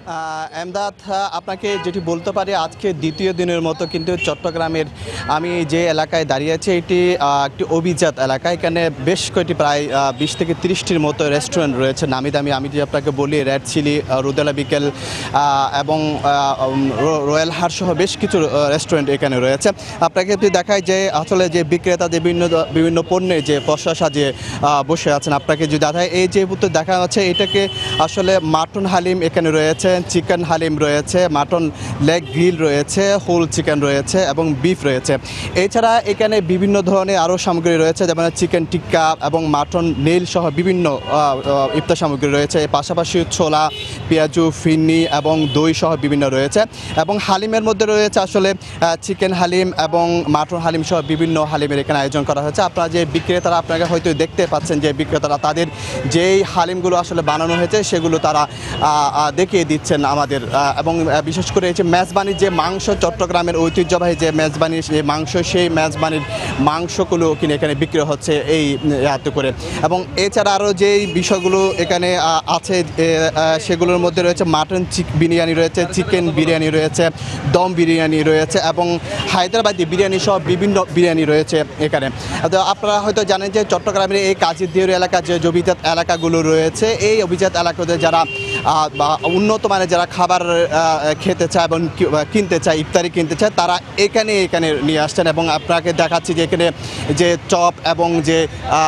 এমদাদ, আপনাকে যেটি বলতে পারি আজকে দ্বিতীয় দিনের মতো কিন্তু চট্টগ্রামের আমি যে এলাকায় দাঁড়িয়ে আছি এটি একটি অভিজাত এলাকা। এখানে বেশ কয়েকটি প্রায় 20 থেকে 30টির মতো রেস্টুরেন্ট রয়েছে নামি দামি। আমি যদি আপনাকে বলি রেড চিলি, রুদেলা বিকেল এবং রয়্যাল হার্ট সহ বেশ কিছু রেস্টুরেন্ট এখানে রয়েছে। আপনাকে যদি দেখায় যে আসলে যে বিক্রেতা যে বিভিন্ন পণ্যের যে পসরা সাজিয়ে বসে আছেন, আপনাকে যদি দেখায় এই যে দেখা যাচ্ছে এটাকে আসলে মাটন হালিম এখানে রয়েছে, চিকেন হালিম রয়েছে, মাটন লেগ গ্রিল রয়েছে, হোল চিকেন রয়েছে এবং বিফ রয়েছে। এছাড়া এখানে বিভিন্ন ধরনের আরও সামগ্রী রয়েছে, যেমন চিকেন টিক্কা এবং মাটন নেল সহ বিভিন্ন ইফতার সামগ্রী রয়েছে। এর পাশাপাশি ছোলা, পেঁয়াজু, ফিন্নি এবং দই সহ বিভিন্ন রয়েছে। এবং হালিমের মধ্যে রয়েছে আসলে চিকেন হালিম এবং মাটন হালিম সহ বিভিন্ন হালিমের এখানে আয়োজন করা হয়েছে। আপনারা যে বিক্রেতারা আপনাকে হয়তো দেখতে পাচ্ছেন যে বিক্রেতারা তাদের যেই হালিমগুলো আসলে বানানো হয়েছে সেগুলো তারা দেখিয়ে দিচ্ছেন আমাদের। এবং বিশেষ করে এই যে মেজবানির যে মাংস, চট্টগ্রামের ঐতিহ্যবাহী যে মেজবানির যে মাংস, সেই মেজবানির মাংসগুলো কিনে এখানে বিক্রি হচ্ছে এই হাতে করে। এবং এছাড়া আরও যেই বিষয়গুলো এখানে আছে সেগুলোর মধ্যে রয়েছে মাটন বিরিয়ানি রয়েছে, চিকেন বিরিয়ানি রয়েছে, দম বিরিয়ানি রয়েছে এবং হায়দ্রাবাদি বিরিয়ানি সহ বিভিন্ন বিরিয়ানি রয়েছে এখানে। তো আপনারা হয়তো জানেন যে চট্টগ্রামের এই কাজীরদিউর এলাকা যে অভিজাত এলাকাগুলো রয়েছে, এই অভিজাত এলাকাতে যারা উন্নত মানের যারা খাবার খেতে চায় এবং কিনতে চায়, ইফতারি কিনতে চায়, তারা এখানে নিয়ে আসছেন। এবং আপনাকে দেখাচ্ছি যে এখানে যে চপ এবং যে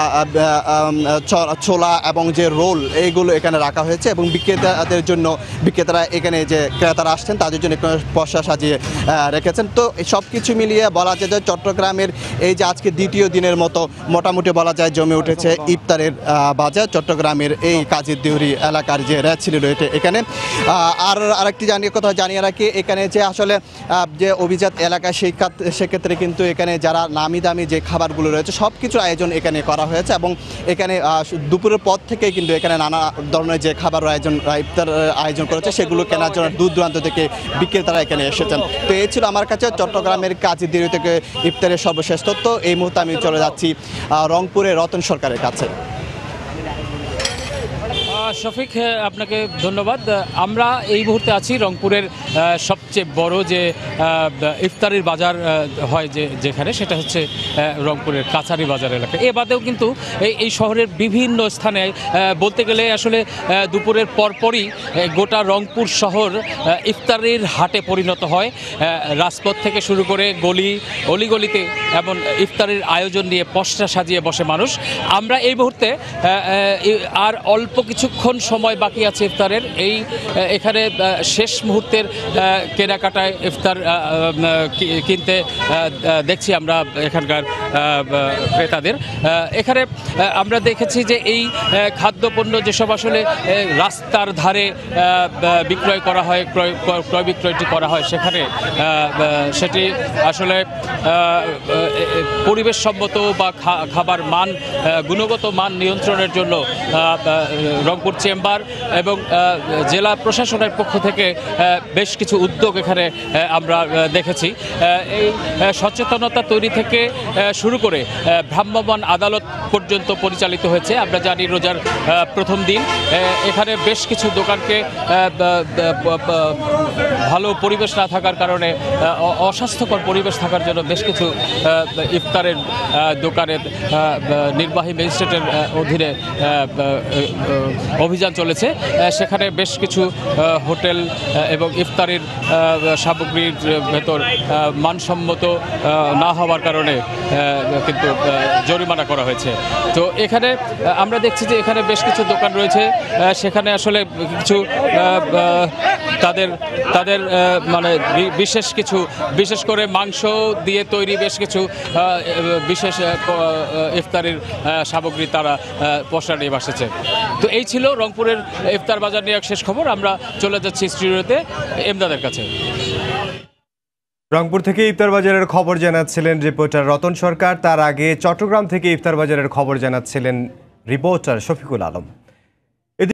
ছোলা এবং যে রোল এইগুলো এখানে রাখা হয়েছে। এবং বিক্রেতাদের জন্য বিক্রেতারা এখানে যে ক্রেতারা আসছেন তাদের জন্য পসরা সাজিয়ে রেখেছেন। তো সব কিছু মিলিয়ে বলা যায় যে চট্টগ্রামের এই যে আজকে দ্বিতীয় দিনের মতো মোটামুটি বলা যায় জমে উঠেছে ইফতারের বাজার চট্টগ্রামের এই কাজীরদিউরি এলাকার যে রেড চিলি রয়েছে এখানে। আর আরেকটি কথা জানিয়ে রাখি, এখানে যে আসলে যে অভিজাত এলাকা সেক্ষেত্রে কিন্তু এখানে যারা নামি দামি যে খাবারগুলো রয়েছে সব কিছুর আয়োজন এখানে করা হয়েছে। এবং এখানে দুপুরের পর থেকে কিন্তু এখানে নানা ধরনের যে খাবার ইফতার আয়োজন করেছে সেগুলো কেনার জন্য দূর দূরান্ত থেকে বিক্রেতারা এখানে এসেছেন। তো এই ছিল আমার কাছে চট্টগ্রামের কাজীরদিউরি থেকে ইফতারের সর্বশেষ তথ্য। এই মুহূর্তে আমি চলে যাচ্ছি রংপুরের রতন সরকারের কাছে। শফিক, আপনাকে ধন্যবাদ। আমরা এই মুহূর্তে আছি রংপুরের সবচেয়ে বড় যে ইফতারির বাজার হয় যেখানে, সেটা হচ্ছে রংপুরের কাছারি বাজার এলাকা। এ বাদেও কিন্তু এই শহরের বিভিন্ন স্থানে বলতে গেলে আসলে দুপুরের পরপরই গোটা রংপুর শহর ইফতারির হাটে পরিণত হয়। রাজপথ থেকে শুরু করে অলিগলিতে এমন ইফতারির আয়োজন নিয়ে পসরা সাজিয়ে বসে মানুষ। আমরা এই মুহূর্তে আর অল্প কিছুক্ষণ সময় বাকি আছে ইফতারের, এখানে শেষ মুহূর্তের কেনাকাটায় ইফতার কিনতে দেখছি আমরা এখানকার ক্রেতাদের। এখানে আমরা দেখেছি যে এই খাদ্যপণ্য যেসব আসলে রাস্তার ধারে বিক্রয় করা হয়, ক্রয় বিক্রয়টি করা হয়, সেখানে সেটি আসলে পরিবেশসম্মত বা খাবার মান, গুণগত মান নিয়ন্ত্রণের জন্য রংপুর চেম্বার এবং জেলা প্রশাসনের পক্ষ থেকে বেশ কিছু উদ্যোগ এখানে আমরা দেখেছি। এই সচেতনতা তৈরি থেকে শুরু করে ভ্রাম্যমাণ আদালত পর্যন্ত পরিচালিত হয়েছে। আমরা জানি রোজার প্রথম দিন এখানে বেশ কিছু দোকানকে ভালো পরিবেশ না থাকার কারণে, অস্বাস্থ্যকর পরিবেশ থাকার জন্য বেশ কিছু ইফতারের দোকানের নির্বাহী ম্যাজিস্ট্রেটের অধীনে অভিযান চলেছে। সেখানে বেশ কিছু হোটেল এবং ইফতারির সামগ্রীর ভেতর মানসম্মত না হওয়ার কারণে কিন্তু জরিমানা করা হয়েছে। তো এখানে আমরা দেখছি যে এখানে বেশ কিছু দোকান রয়েছে, সেখানে আসলে কিছু তাদের মানে বিশেষ করে মাংস দিয়ে তৈরি বেশ কিছু বিশেষ ইফতারির সামগ্রী তারা পসরা নিয়ে বসেছে। তো এই ছিল রংপুরের ইফতার বাজার নিয়ে শেষ খবর। আমরা চলে যাচ্ছি স্টুডিওতে এমদাদের কাছে। রংপুর থেকে ইফতার বাজারের খবর জানাচ্ছিলেন রিপোর্টার রতন সরকার। তার আগে চট্টগ্রাম থেকে ইফতার বাজারের খবর জানাচ্ছিলেন রিপোর্টার শফিকুল আলম।